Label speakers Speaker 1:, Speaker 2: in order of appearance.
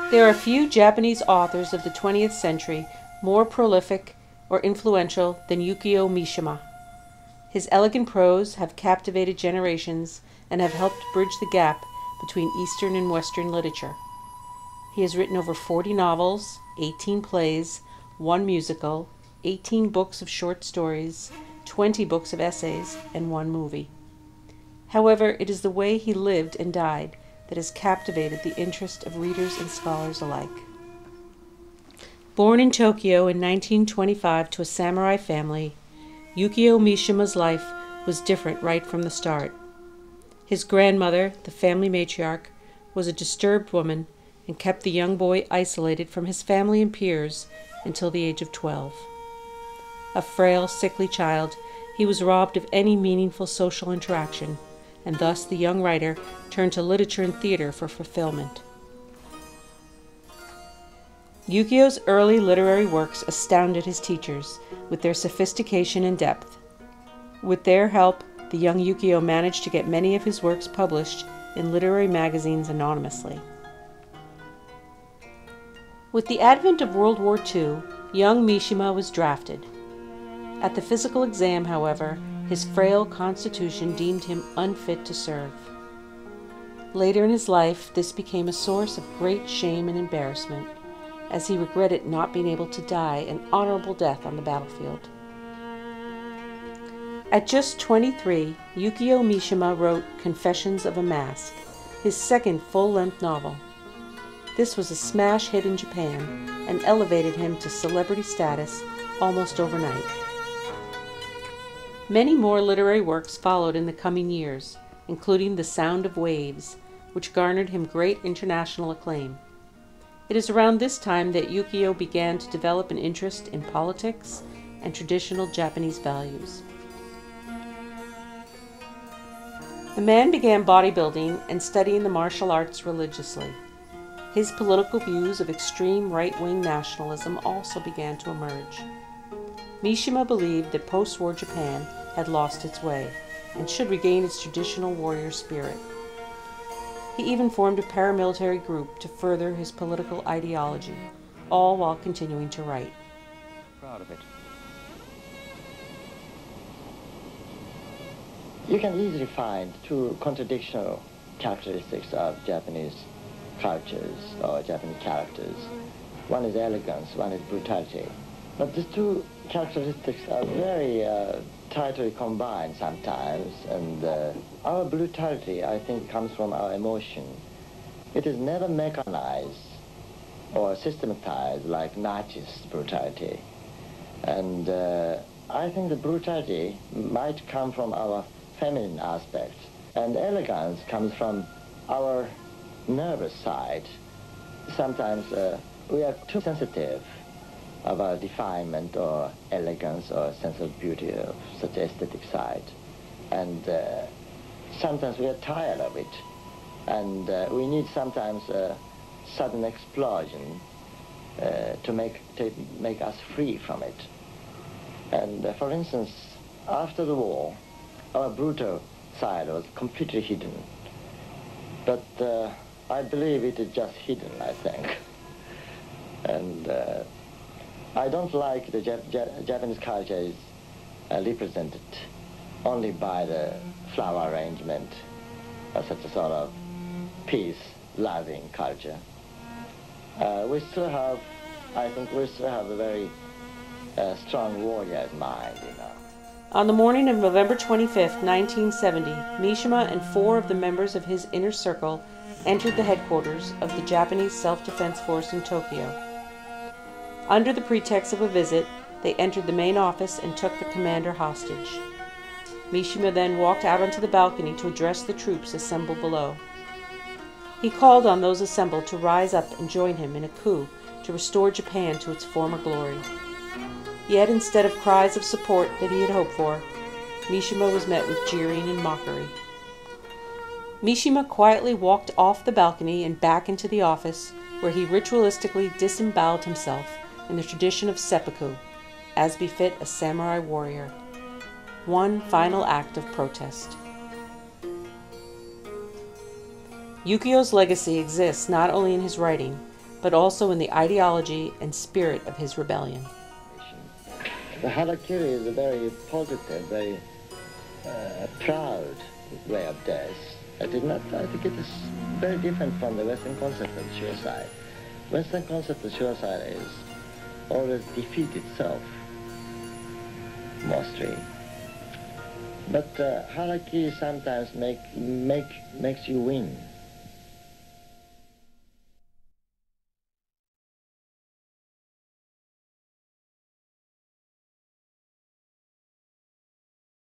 Speaker 1: There are few Japanese authors of the 20th century more prolific or influential than Yukio Mishima. His elegant prose have captivated generations and have helped bridge the gap between Eastern and Western literature. He has written over 40 novels, 18 plays, 1 musical, 18 books of short stories, 20 books of essays, and 1 movie. However, it is the way he lived and died that has captivated the interest of readers and scholars alike. Born in Tokyo in 1925 to a samurai family, Yukio Mishima's life was different right from the start. His grandmother, the family matriarch, was a disturbed woman and kept the young boy isolated from his family and peers until the age of 12. A frail, sickly child, he was robbed of any meaningful social interaction, and thus the young writer turned to literature and theater for fulfillment. Yukio's early literary works astounded his teachers with their sophistication and depth. With their help, the young Yukio managed to get many of his works published in literary magazines anonymously. With the advent of World War II, young Mishima was drafted. At the physical exam, however, his frail constitution deemed him unfit to serve. Later in his life, this became a source of great shame and embarrassment, as he regretted not being able to die an honorable death on the battlefield. At just 23, Yukio Mishima wrote Confessions of a Mask, his second full-length novel. This was a smash hit in Japan and elevated him to celebrity status almost overnight. Many more literary works followed in the coming years, including The Sound of Waves, which garnered him great international acclaim. It is around this time that Yukio began to develop an interest in politics and traditional Japanese values. The man began bodybuilding and studying the martial arts religiously. His political views of extreme right-wing nationalism also began to emerge. Mishima believed that post-war Japan had lost its way and should regain its traditional warrior spirit. He even formed a paramilitary group to further his political ideology, all while continuing to write.
Speaker 2: Proud of it. You can easily find 2 contradictional characteristics of Japanese cultures or Japanese characters. One is elegance, one is brutality. But these 2 characteristics are very tightly combined sometimes, and our brutality, I think, comes from our emotion. It is never mechanized or systematized like Nazis' brutality. And I think the brutality might come from our feminine aspect, and elegance comes from our nervous side. Sometimes we are too sensitive of our refinement or elegance or sense of beauty of such aesthetic side. And sometimes we are tired of it. And we need sometimes a sudden explosion to make us free from it. And for instance, after the war, our brutal side was completely hidden. But I believe it is just hidden, I think. And I don't like the Japanese culture is represented only by the flower arrangement or such a sort of peace-loving culture. We still have, I think we still have a very strong warrior's mind, you know.
Speaker 1: On the morning of November 25, 1970, Mishima and 4 of the members of his inner circle entered the headquarters of the Japanese Self-Defense Force in Tokyo. Under the pretext of a visit, they entered the main office and took the commander hostage. Mishima then walked out onto the balcony to address the troops assembled below. He called on those assembled to rise up and join him in a coup to restore Japan to its former glory. Yet instead of cries of support that he had hoped for, Mishima was met with jeering and mockery. Mishima quietly walked off the balcony and back into the office, where he ritualistically disemboweled himself in the tradition of seppuku, as befit a samurai warrior. One final act of protest. Yukio's legacy exists not only in his writing, but also in the ideology and spirit of his rebellion.
Speaker 2: The harakiri is a very positive, very proud way of death. I think it is very different from the Western concept of suicide. Western concept of suicide is always defeat itself, mostly. But harakiri sometimes makes you win.